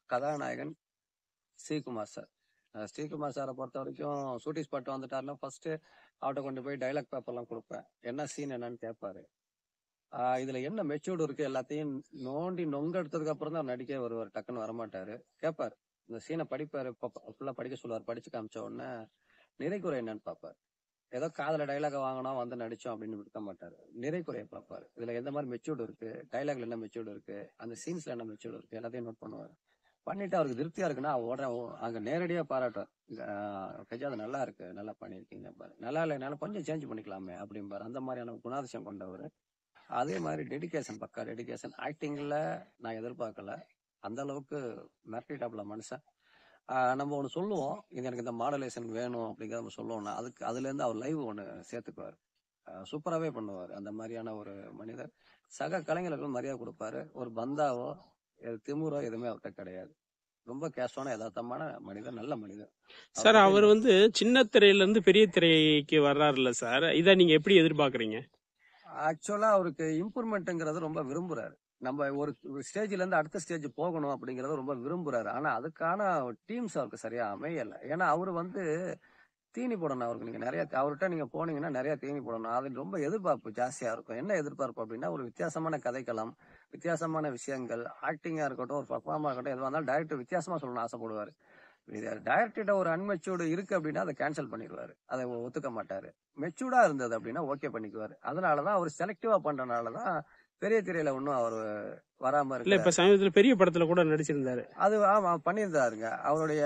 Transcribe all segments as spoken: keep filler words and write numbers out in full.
கதாநாயகன் ஸ்ரீகுமார் சார். ஸ்ரீகுமார் சாரை பொறுத்த வரைக்கும் ஷூட்டிங் ஸ்பாட் வந்துட்டாருன்னா ஃபர்ஸ்ட் அவர்கிட்ட கொண்டு போய் டைலாக் பேப்பர்லாம் கொடுப்பேன். என்ன சீன் என்னன்னு கேட்பாரு. ஆஹ் இதுல என்ன மெச்சூர்டு இருக்கு எல்லாத்தையும் நோண்டி நொங்க எடுத்ததுக்கு அப்புறம் தான் அவர் நடிக்க வருவார். டக்குன்னு வரமாட்டாரு. கேட்பாரு, இந்த சீனை படிப்பாரு, ஃபுல்லா படிக்க சொல்லுவார். படிச்சு காமிச்ச உடனே நிறைக்குறை என்னன்னு பார்ப்பாரு. ஏதோ காதல டைலாக வாங்கணும் வந்து நடிச்சோம் அப்படின்னு இருக்க மாட்டாரு. நிறைக்குறையை பார்ப்பாரு. இதுல எந்த மாதிரி மெச்சூர்டு இருக்கு, டைலாக்ல என்ன மெச்சூர்டு இருக்கு, அந்த சீன்ஸ்ல என்ன மெச்சூர்டு இருக்கு, எல்லாத்தையும் நோட் பண்ணுவாரு. பண்ணிட்டு அவருக்கு திருப்தியா இருக்குன்னா உடனே அங்க நேரடியா பாராட்டுவார். கஜா அது நல்லா இருக்கு, நல்லா பண்ணிருக்கீங்க பாரு, நல்லா இல்லைனாலும் கொஞ்சம் சேஞ்ச் பண்ணிக்கலாமே அப்படிம்பாரு. அந்த மாதிரியான குணாதிசயம் கொண்டவர். அதே மாதிரி டெடிகேஷன், பக்கா டெடிகேஷன். ஆக்டிங்ல நான் எதிர்பார்க்கல, அந்த அளவுக்கு மிரட்டிட்டாப்ல மனுஷன். ஆஹ் நம்ம ஒண்ணு சொல்லுவோம், இது எனக்கு இந்த மாடலேஷன் வேணும் அப்படிங்கிறத நம்ம சொல்லுவோம்னா அதுக்கு அதுல இருந்து அவர் லைவ் ஒண்ணு சேர்த்துக்குவார். சூப்பராகவே பண்ணுவார். அந்த மாதிரியான ஒரு மனிதர். சக கலைஞர்களுக்கும் மரியாதை கொடுப்பாரு. ஒரு பந்தாவோ திமுறோ எதுவுமே அவர்கிட்ட கிடையாது. ரொம்ப கேஷுவான யதார்த்தமான மனிதர், நல்ல மனிதர் சார். அவர் வந்து சின்ன திரையில இருந்து பெரிய திரைக்கு வர்றாருல்ல சார், இதை நீங்க எப்படி எதிர்பார்க்கறீங்க? ஆக்சுவலா அவருக்கு இம்ப்ரூவ்மெண்ட்ங்கிறது ரொம்ப விரும்புறாரு. நம்ம ஒரு ஸ்டேஜ்ல இருந்து அடுத்த ஸ்டேஜ் போகணும் அப்படிங்கறத ரொம்ப விரும்புறாரு. ஆனா அதுக்கான டீம்ஸ் அவருக்கு சரியா அமையல. ஏன்னா அவரு வந்து தீனி போடணும். அவருக்கு நீங்க நிறைய அவர்கிட்ட நீங்க போனீங்கன்னா நிறைய தீனி போடணும். அது ரொம்ப எதிர்பார்ப்பு ஜாஸ்தியா இருக்கும். என்ன எதிர்பார்ப்பு அப்படின்னா, ஒரு வித்தியாசமான கதைக்களம், வித்தியாசமான விஷயங்கள், ஆக்டிங்கா இருக்கட்டும், ஒரு பர்ஃபார்மா இருக்கட்டும், எதுவாக இருந்தாலும் டைரக்டர் வித்தியாசமா சொல்லணும்னு ஆசைப்படுவாரு. டைரக்டர்கிட்ட ஒரு அன்மெச்சூர்டு இருக்கு அப்படின்னா அதை கேன்சல் பண்ணிடுவாரு. அதை ஒத்துக்க மாட்டாரு. மெச்சூர்டா இருந்தது அப்படின்னா ஓகே பண்ணிக்குவாரு. அதனாலதான் அவர் செலக்டிவா பண்றதுனாலதான் பெரிய திரையில ஒன்னும் அவர் வராம இல்ல. இப்ப இருக்கு. சமீபத்துல பெரிய படத்துல கூட நடிச்சிருந்தாரு. அது ஆமா பண்ணியிருந்தாருங்க. அவருடைய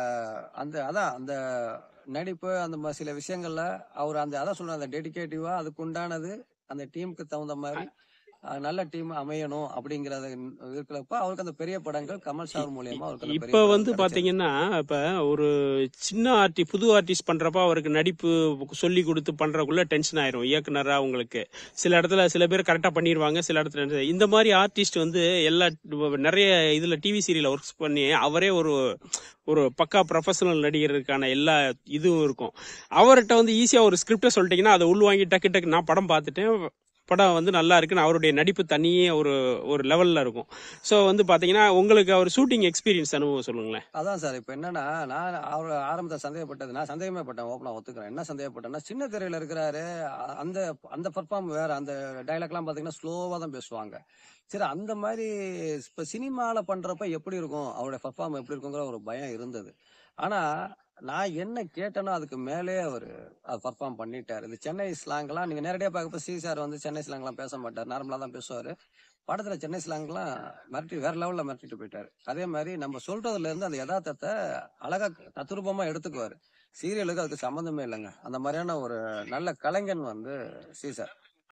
அந்த அதான் அந்த நடிப்பு, அந்த மாதிரி சில விஷயங்கள்ல அவர் அந்த அதான் சொல்ற அந்த டெடிகேட்டிவா அதுக்கு உண்டானது அந்த டீமுக்கு தகுந்த மாதிரி நல்ல டீம் அமையணும் அப்படிங்கறது இருக்கிறப்ப அவருக்கு அந்த பெரிய படங்கள் கமல் சார் மூலியமா அவருக்கு இப்ப வந்து பாத்தீங்கன்னா, இப்ப ஒரு சின்ன ஆர்டி புது ஆர்டிஸ்ட் பண்றப்ப அவருக்கு நடிப்பு சொல்லி கொடுத்து பண்றதுக்குள்ள டென்ஷன் ஆயிரும் இயக்குனரா. உங்களுக்கு சில இடத்துல சில பேர் கரெக்டா பண்ணிடுவாங்க, சில இடத்துல இந்த மாதிரி ஆர்டிஸ்ட் வந்து எல்லா நிறைய இதுல டிவி சீரியல் ஒர்க்ஸ் பண்ணி அவரே ஒரு ஒரு பக்கா ப்ரொஃபஷனல் நடிகருக்கான எல்லா இதுவும் இருக்கும். அவர்கிட்ட வந்து ஈஸியா ஒரு ஸ்கிரிப்டை சொல்லிட்டீங்கன்னா அதை உள்வாங்கி டக்கு டக்கு நான் படம் பார்த்துட்டேன், படம் வந்து நல்லா இருக்குன்னு அவருடைய நடிப்பு தனியே ஒரு ஒரு லெவல்ல இருக்கும். சோ வந்து பாத்தீங்கன்னா உங்களுக்கு அவர் ஷூட்டிங் எக்ஸ்பீரியன்ஸ் அனுபவம் சொல்லுங்களேன். அதான் சார், இப்ப என்னன்னா நான் அவர் ஆரம்பத்தை சந்தேகப்பட்டது, நான் சந்தேகமே பட்டேன், ஓப்பனா ஒத்துக்கிறேன். என்ன சந்தேகப்பட்டேன்னா, சின்ன திரையில இருக்கிறாரு, அந்த அந்த பர்ஃபார்ம் வேற, அந்த டைலாக் எல்லாம் பாத்தீங்கன்னா ஸ்லோவா தான் பேசுவாங்க. சரி, அந்த மாதிரி இப்ப சினிமால பண்றப்ப எப்படி இருக்கும், அவருடைய பர்ஃபார்ம் எப்படி இருக்குங்கிற ஒரு பயம் இருந்தது. ஆனா நான் என்ன கேட்டேனோ அதுக்கு மேலே அவர் பர்ஃபார்ம் பண்ணிட்டாரு. இந்த சென்னை ஸ்லாங் எல்லாம் நீங்க நேரடியா பார்க்கப்ப சி சார் வந்து சென்னை ஸ்லாங் எல்லாம் பேச மாட்டார், நார்மலா தான் பேசுவாரு. படத்துல சென்னை ஸ்லாங் எல்லாம் மிரட்டி வேற லெவல்ல மிரட்டிட்டு போயிட்டாரு. அதே மாதிரி நம்ம சொல்றதுல இருந்து அந்த யதார்த்தத்தை அழகா தத்ரூபமா எடுத்துக்குவாரு. சீரியலுக்கு அதுக்கு சம்பந்தமே இல்லைங்க. அந்த மாதிரியான ஒரு நல்ல கலைஞன் வந்து சி சார்.